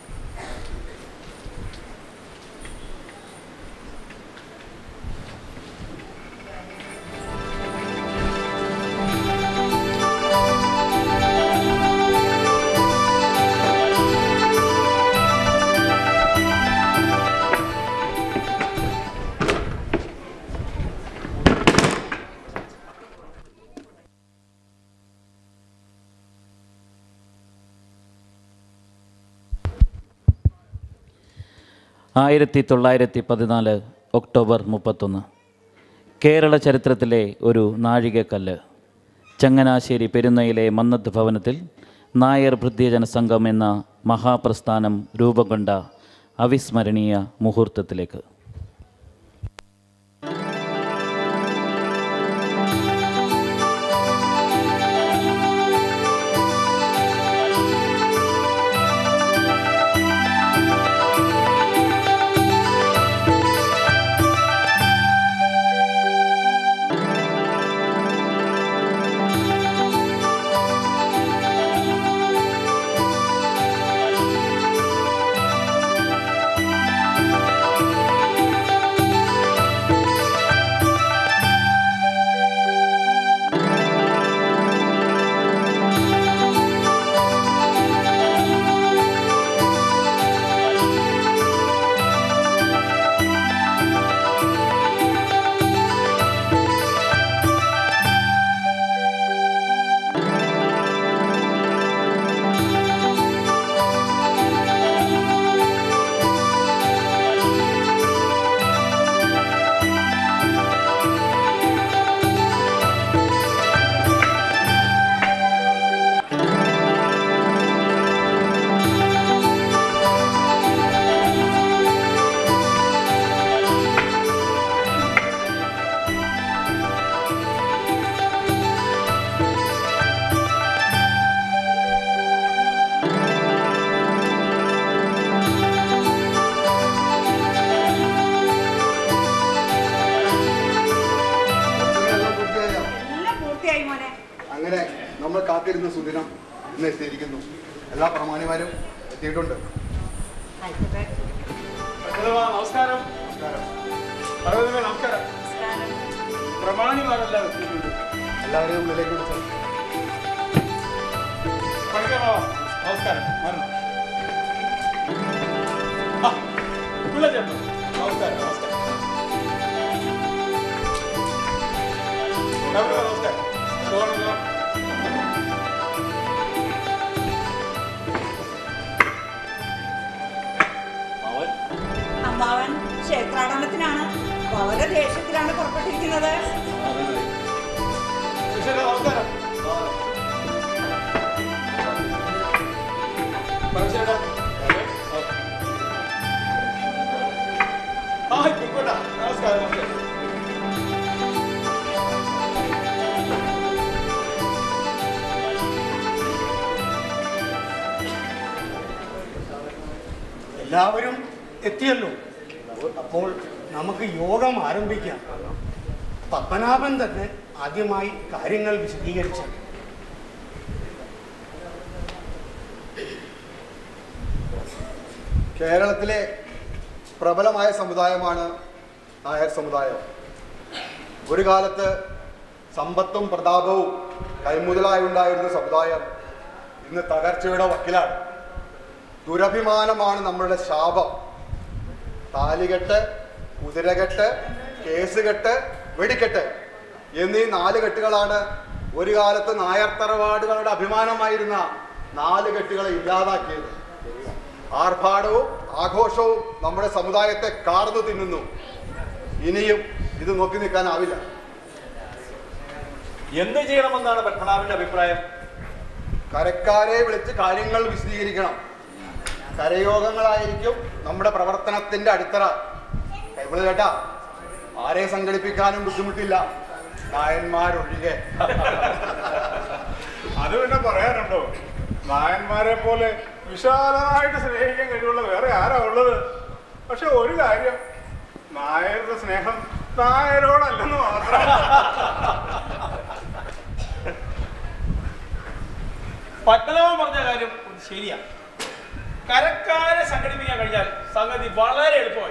ആയിരത്തി തൊള്ളായിരത്തി പതിനാല് ഒക്ടോബർ മുപ്പത്തൊന്ന് കേരള ചരിത്രത്തിലെ ഒരു നാഴികക്കല്ല്. ചങ്ങനാശ്ശേരി പെരുന്നയിലെ മന്നത്ത് ഭവനത്തിൽ നായർ ഭൃത്യജന സംഘം എന്ന മഹാപ്രസ്ഥാനം രൂപം കൊണ്ട അവിസ്മരണീയ മുഹൂർത്തത്തിലേക്ക്. സന്തോഷായി മോനെ. അങ്ങനെ നമ്മൾ കാത്തിരുന്ന സുദിനം ഇന്ന് എത്തിയിരിക്കുന്നു. എല്ലാ പ്രമാണിമാരും എത്തിയിട്ടുണ്ട്. നമസ്കാരം. നമസ്കാരം. പ്രമാണിമാരെല്ലാം എത്തിയിട്ടുണ്ട്. എല്ലാവരെയും ഉള്ളിലേക്ക് വിളിച്ചു. നമസ്കാരം. നമസ്കാരം. നമസ്കാരം. നമസ്കാരം. അമ്മാവൻ ക്ഷേത്രാടനത്തിനാണ്. വളരെ ദേഷ്യത്തിലാണ് പുറപ്പെട്ടിരിക്കുന്നത്. നമസ്കാരം. നമസ്കാരം. എല്ലാവരും എത്തിയല്ലോ. അപ്പോൾ നമുക്ക് യോഗം ആരംഭിക്കാം. പത്മനാഭൻ തന്നെ ആദ്യമായി കാര്യങ്ങൾ വിശദീകരിച്ചു. കേരളത്തിലെ പ്രബലമായ സമുദായമാണ് നായർ സമുദായം. ഒരു കാലത്ത് സമ്പത്തും പ്രതാപവും കൈമുതലായി ഉണ്ടായിരുന്ന സമുദായം ഇന്ന് തകർച്ചയുടെ വക്കിലാണ്. ദുരഭിമാനമാണ് നമ്മളുടെ ശാപം. താലികെട്ട്, കുതിരകെട്ട്, കേസുകെട്ട്, വെടിക്കെട്ട് എന്നീ നാല് കെട്ടുകളാണ് ഒരു കാലത്ത് നായർ തറവാടുകളുടെ അഭിമാനമായിരുന്ന നാല് കെട്ടുകളെ ഇല്ലാതാക്കിയത്. ആർഭാടവും ആഘോഷവും നമ്മുടെ സമുദായത്തെ കാർന്നു തിന്നുന്നു. ഇനിയും ഇത് നോക്കി നിൽക്കാനാവില്ല. എന്ത് ചെയ്യണമെന്നാണ് പത്മനാഭന്റെ അഭിപ്രായം? കരക്കാരെ വിളിച്ച് കാര്യങ്ങൾ വിശദീകരിക്കണം. കരയോഗങ്ങളായിരിക്കും നമ്മുടെ പ്രവർത്തനത്തിന്റെ അടിത്തറ. കൈബിള് കേട്ടാ, ആരെ സംഘടിപ്പിക്കാനും ബുദ്ധിമുട്ടില്ല, നായന്മാരൊഴികെ. അത് പിന്നെ പറയാനുണ്ടോ? നായന്മാരെ പോലെ വിശാലമായിട്ട് സ്നേഹിക്കാൻ കഴിവുള്ള വേറെ ആരാ ഉള്ളത്? പക്ഷെ ഒരു കാര്യം, നായരുടെ സ്നേഹം നായരോടല്ലെന്ന് മാത്രം. പത്മനാഭൻ പറഞ്ഞ കാര്യം ശരിയാ. കരക്കാരെ സംഘടിപ്പിക്കാൻ കഴിഞ്ഞാൽ സംഗതി വളരെ എളുപ്പമായി.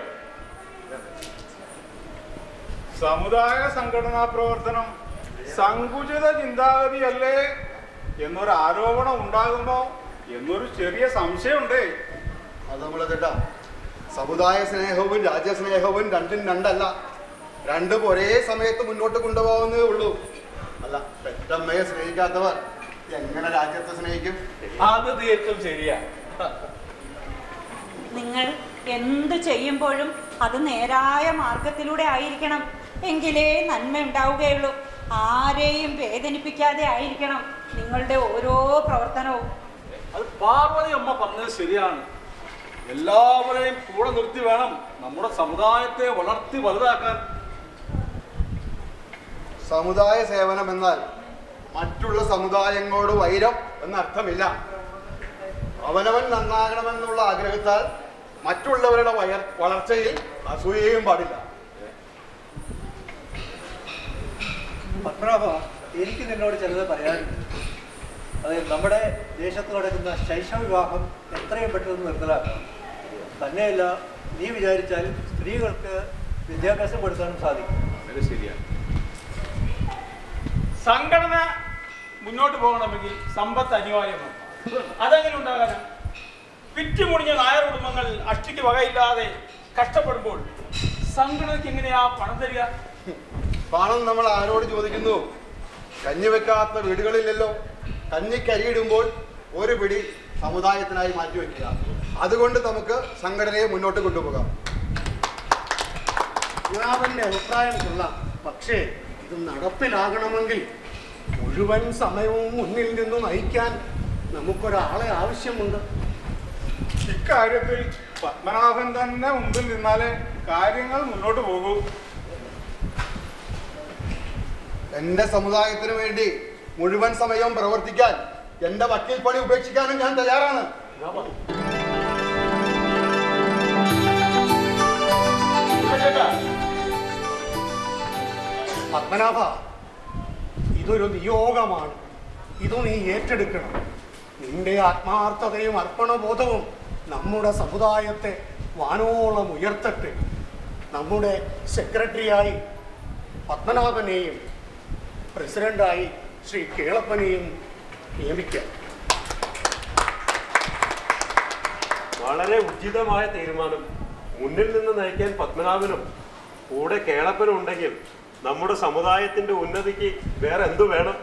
സമുദായ സംഘടനാ പ്രവർത്തനം സങ്കുചിത ചിന്താഗതിയല്ലേ എന്നൊരു ആരോപണം ഉണ്ടാകുമോ എന്നൊരു ചെറിയ സംശയമുണ്ടേ. അത് നമ്മൾ കേട്ടാ, സമുദായ സ്നേഹവും രാജ്യസ്നേഹവും രണ്ടും രണ്ടല്ല. രണ്ടും ഒരേ സമയത്ത് മുന്നോട്ട് കൊണ്ടുപോകുന്നേ ഉള്ളൂ. അല്ല, പെറ്റമ്മയെ സ്നേഹിക്കാത്തവർ എങ്ങനെ രാജ്യത്തെ സ്നേഹിക്കും? അത് തീർത്തും ശരിയാ. നിങ്ങൾ എന്ത് ചെയ്യുമ്പോഴും അത് നേരായ മാർഗത്തിലൂടെ ആയിരിക്കണം. എങ്കിലേ നന്മ ഉണ്ടാവുകയുള്ളൂ. ആരെയും വേദനിപ്പിക്കാതെ ആയിരിക്കണം നിങ്ങളുടെ ഓരോ പ്രവർത്തനവും. അത് പാർവതി അമ്മ പറഞ്ഞത് ശരിയാണ്. എല്ലാവരെയും കൂടെ നിർത്തി വേണം നമ്മുടെ സമുദായത്തെ വളർത്തി വലുതാക്കാൻ. സമുദായ സേവനം എന്നാൽ മറ്റുള്ള സമുദായങ്ങളോട് വൈരം എന്നർത്ഥമില്ല. അവനവൻ നന്നാകണമെന്നുള്ള ആഗ്രഹത്താൽ മറ്റുള്ളവരുടെ വയർ വളർച്ചയിൽ അസൂയയും പാടില്ല. പത്മനാഭ, എനിക്ക് നിന്നോട് ചിലത് പറയാനുണ്ട്. അത് നമ്മുടെ ദേശത്ത് നടക്കുന്ന ശൈശവ വിവാഹം എത്രയും പെട്ടെന്ന് നിർത്തലാക്കണം. തന്നെയല്ല, നീ വിചാരിച്ചാൽ സ്ത്രീകൾക്ക് വിദ്യാഭ്യാസം കൊടുക്കാനും സാധിക്കും. അത് ശരിയാണ്. സംഘടന മുന്നോട്ട് പോകണമെങ്കിൽ സമ്പത്ത് അനിവാര്യമാണ്. അതെങ്ങനെ ഉണ്ടാകാനാ? വിറ്റുമുടിഞ്ഞ നായർ കുടുംബങ്ങൾ അഷ്ടിക്ക് വകയില്ലാതെ കഷ്ടപ്പെടുമ്പോൾ സംഘടനയ്ക്ക് എങ്ങനെയാ പണം തരിക? പണം നമ്മൾ ആരോട് ചോദിക്കുന്നു? കഞ്ഞി വെക്കാത്ത വീടുകളില്ലല്ലോ. കഞ്ഞിക്കരിയിടുമ്പോൾ ഒരു പിടി സമുദായത്തിനായി മാറ്റിവെക്കുക. അതുകൊണ്ട് നമുക്ക് സംഘടനയെ മുന്നോട്ട് കൊണ്ടുപോകാം. പത്മനാഭന്റെ അഭിപ്രായം കൊള്ളാം. പക്ഷേ ഇത് നടപ്പിലാകണമെങ്കിൽ മുഴുവൻ സമയവും മുന്നിൽ നിന്ന് നയിക്കാൻ നമുക്കൊരാളെ ആവശ്യമുണ്ട്. ഇക്കാര്യത്തിൽ പത്മനാഭൻ തന്നെ മുമ്പിൽ നിന്നാലേ കാര്യങ്ങൾ മുന്നോട്ട് പോകൂ. എന്റെ സമുദായത്തിന് വേണ്ടി മുഴുവൻ സമയവും പ്രവർത്തിക്കാൻ എന്റെ വക്കീൽ പണി ഉപേക്ഷിക്കാനും ഞാൻ തയ്യാറാണ്. പത്മനാഭ, ഇതൊരു നിയോഗമാണ്. ഇത് നീ ഏറ്റെടുക്കണം. നിന്റെ ആത്മാർത്ഥതയും അർപ്പണബോധവും നമ്മുടെ സമുദായത്തെ വാനോളം ഉയർത്തട്ടെ. നമ്മുടെ സെക്രട്ടറിയായി പത്മനാഭനെയും പ്രസിഡന്റായി ശ്രീ കേളപ്പനെയും നിയമിക്കാം. വളരെ ഉചിതമായ തീരുമാനം. മുന്നിൽ നിന്ന് നയിക്കാൻ പത്മനാഭനും കൂടെ കേളപ്പനും ഉണ്ടെങ്കിൽ നമ്മുടെ സമുദായത്തിന്റെ ഉന്നതിക്ക് വേറെ എന്തു വേണം?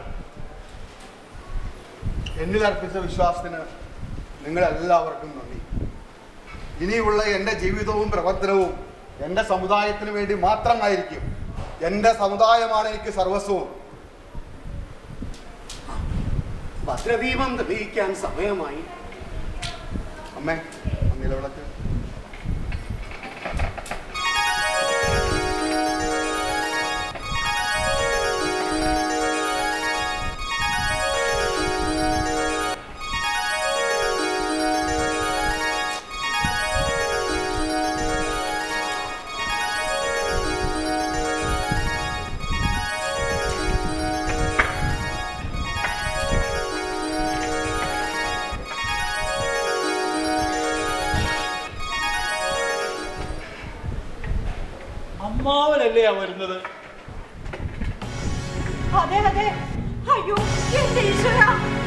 എന്നിൽ അർപ്പിച്ച വിശ്വാസത്തിന് നിങ്ങളെല്ലാവർക്കും നന്ദി. ഇനിയുള്ള എൻ്റെ ജീവിതവും പ്രവർത്തനവും എൻ്റെ സമുദായത്തിന് വേണ്ടി മാത്രമായിരിക്കും. എൻ്റെ സമുദായമാണ് എനിക്ക് സർവസ്വവും. ഭദ്രദീപം തെളിയിക്കാൻ സമയമായി. അമ്മേ, നിലവിളക്ക്. അമ്മാവനല്ലേ ആ വരുന്നത്? അതെ അതെ. അയ്യോ എന്റെ ഈശ്വര.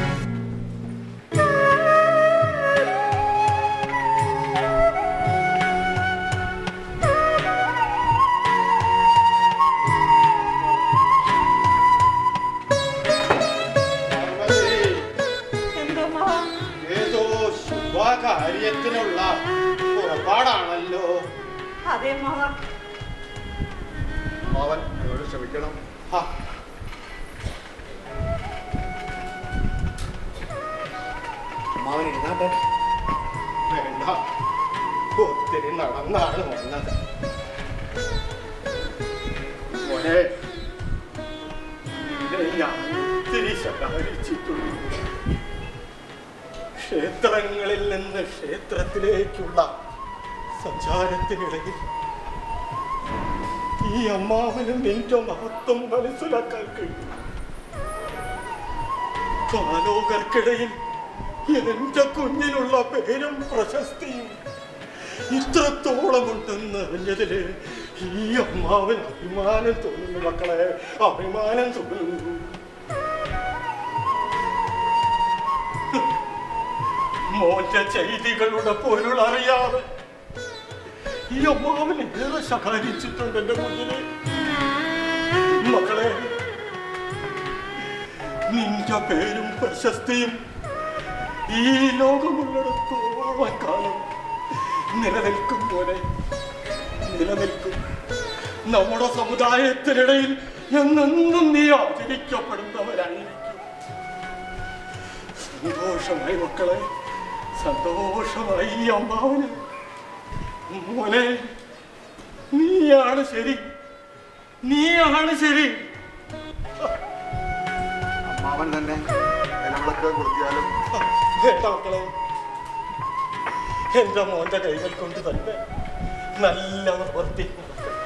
ഏതോ ശുഭകാര്യത്തിനുള്ള പുറപ്പാടാണല്ലോ. അതെ മാവ. മാവൻ എന്നോട് ക്ഷമിക്കണം. മാവൻ എഴുതാട്ടെ. വേണ്ട, ഒത്തിരി നടന്നാണ് വന്നത്. മോനെ, നിന്നെ ഞാൻ ഒത്തിരി ശകാരിച്ചിട്ടുണ്ട്. ക്ഷേത്രങ്ങളിൽ നിന്ന് ക്ഷേത്രത്തിലേക്കുള്ള സഞ്ചാരത്തിനിടയിൽ ഈ അമ്മാവനും നിന്റെ മഹത്വം മനസ്സിലാക്കാൻ കഴിയും. കാലോകർക്കിടയിൽ എന്റെ കുഞ്ഞിനുള്ള പേരും പ്രശസ്തിയും ഇത്രത്തോളം ഉണ്ടെന്ന് അറിഞ്ഞതില് ഈ അമ്മാവൻ അഭിമാനം തോന്നുന്നു. മക്കളെ, അഭിമാനം തോന്നുന്നു. മോന്റെ ചെയ്തികളുടെ പൊരുൾ അറിയാതെ ഈ അമ്മാവൻ ഏറെ ശകാരിച്ചിട്ടുണ്ട് എന്റെ കുഞ്ഞിനെ. മക്കളെ, നിന്റെ പേരും പ്രശസ്തിയും ഈ ലോകമുള്ളിടത്തോളം കാലം നിലനിൽക്കും പോലെ നിലനിൽക്കും. നമ്മുടെ സമുദായത്തിനിടയിൽ എന്നെന്നും നീ ആചരിക്കപ്പെടുന്നവരായിരിക്കും. സന്തോഷമായി മക്കളെ, സന്തോഷമായി. ഈ അമ്മാവന് മോനെ, നീയാണ് ശരി, നീയാണ് ശരി. അമ്മാവൻ തന്നെ നിലവിളക്ക് കൊടുത്തിയാലും വേണ്ട മക്കളെ, എന്റെ മോന്റെ കൈകൾ കൊണ്ട് തന്നെ നല്ല പ്രവർത്തിക്കും.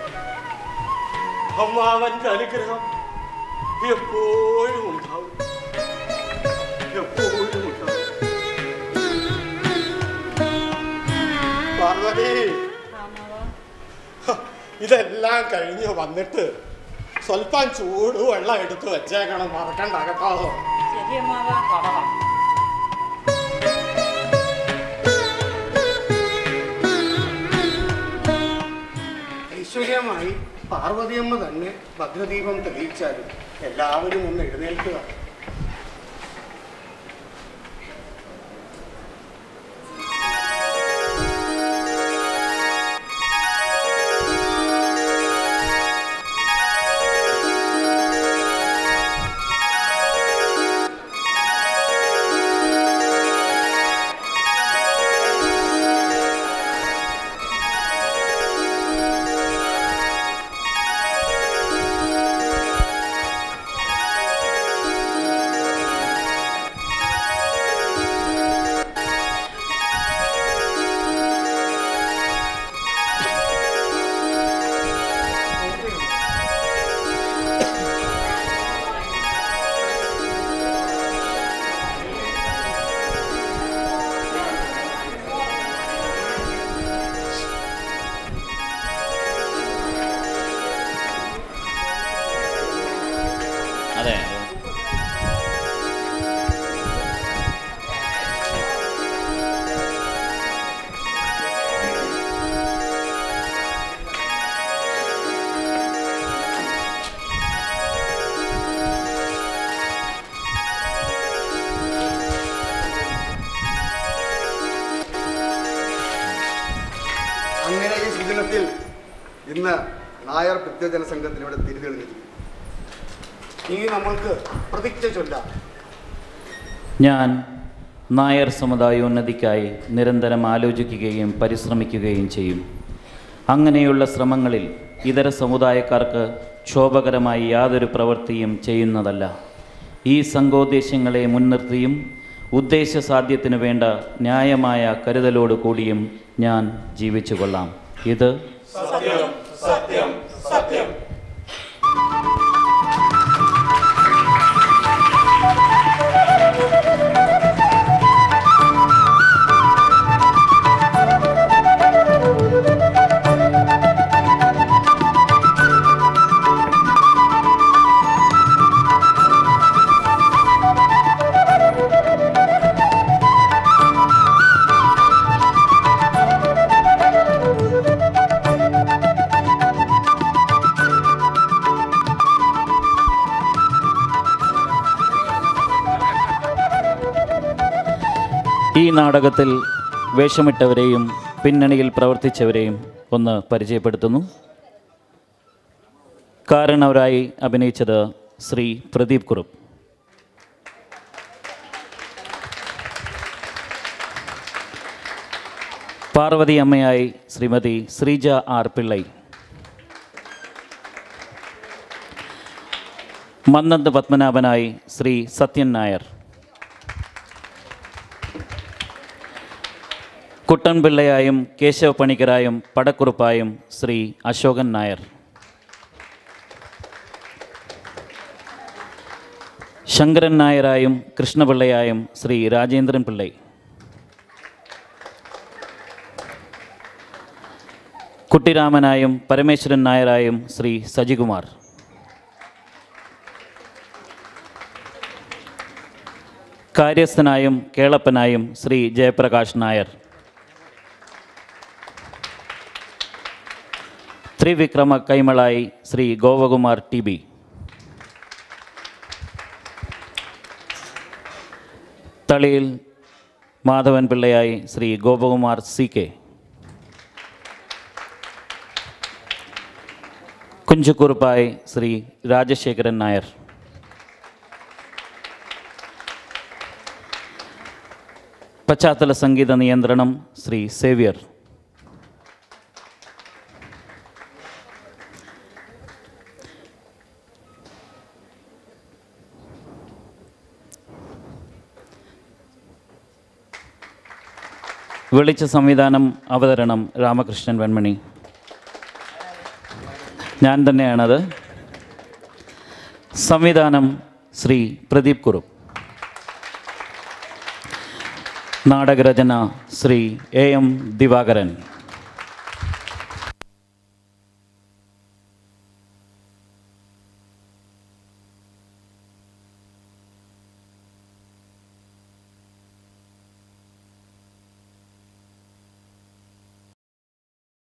അമ്മാവന്റെ അനുഗ്രഹം എപ്പോഴും ഉണ്ടാവും, എപ്പോഴും ഉണ്ടാവും. പാർവതി, ഇതെല്ലാം കഴിഞ്ഞ് വന്നിട്ട് സ്വല്പം ചൂട് വെള്ളം എടുത്ത് വെച്ചേക്കണം, മറക്കണ്ട കേട്ടോ. ശരി അമ്മാവ. ഐശ്വര്യമായി പാർവതിയമ്മ തന്നെ ഭദ്രദീപം തെളിയിച്ചാലും എല്ലാവരും ഒന്ന് എഴുന്നേൽക്കുക. അവസരത്തിൽ ഇന്ന് നായർ ഭൃത്യജന സംഘത്തിലൂടെ തിരിതെളിഞ്ഞിരിക്കുന്നു. ഇനി നമ്മൾക്ക് പ്രതിജ്ഞ ചൊല്ലാം. ഞാൻ നായർ സമുദായോന്നതിക്കായി നിരന്തരം ആലോചിക്കുകയും പരിശ്രമിക്കുകയും ചെയ്യും. അങ്ങനെയുള്ള ശ്രമങ്ങളിൽ ഇതര സമുദായക്കാർക്ക് ക്ഷോഭകരമായി യാതൊരു പ്രവൃത്തിയും ചെയ്യുന്നതല്ല. ഈ സംഘോദ്ദേശ്യങ്ങളെ മുൻനിർത്തിയും ഉദ്ദേശസാധ്യത്തിനു വേണ്ട ന്യായമായ കരുതലോടു കൂടിയും ഞാൻ ജീവിച്ചു കൊള്ളാം. ഇത് സത്യം സത്യം സത്യം. ഈ നാടകത്തിൽ വേഷമിട്ടവരെയും പിന്നണിയിൽ പ്രവർത്തിച്ചവരെയും ഒന്ന് പരിചയപ്പെടുത്തുന്നു. കാരണവരായി അഭിനയിച്ചത് ശ്രീ പ്രദീപ് കുറുപ്പ്. പാർവതി അമ്മയായി ശ്രീമതി ശ്രീജ ആർ പിള്ളൈ. മന്നത്ത് പത്മനാഭനായി ശ്രീ സത്യൻ നായർ. കുട്ടൻപിള്ളയായും കേശവ പണിക്കരായും പടക്കുറുപ്പായും ശ്രീ അശോകൻ നായർ. ശങ്കരൻ നായരായും കൃഷ്ണപിള്ളയായും ശ്രീ രാജേന്ദ്രൻ പിള്ളൈ. കുട്ടിരാമനായും പരമേശ്വരൻ നായരായും ശ്രീ സജികുമാർ. കാര്യസ്ഥനായും കേളപ്പനായും ശ്രീ ജയപ്രകാശ് നായർ. ത്രിവിക്രമ കൈമളായി ശ്രീ ഗോപകുമാർ ടി ബി. തളിയിൽ മാധവൻ പിള്ളയായി ശ്രീ ഗോപകുമാർ സി കെ. കുഞ്ചുക്കുറുപ്പായി ശ്രീ രാജശേഖരൻ നായർ. പശ്ചാത്തല സംഗീത നിയന്ത്രണം ശ്രീ സേവ്യർ. വെളിച്ച സംവിധാനം അവതരണം രാമകൃഷ്ണൻ വെൺമണി. ഞാൻ തന്നെയാണത്. സംവിധാനം ശ്രീ പ്രദീപ് കുറുപ്പ്. നാടകരചന ശ്രീ എ എം ദിവാകരൻ.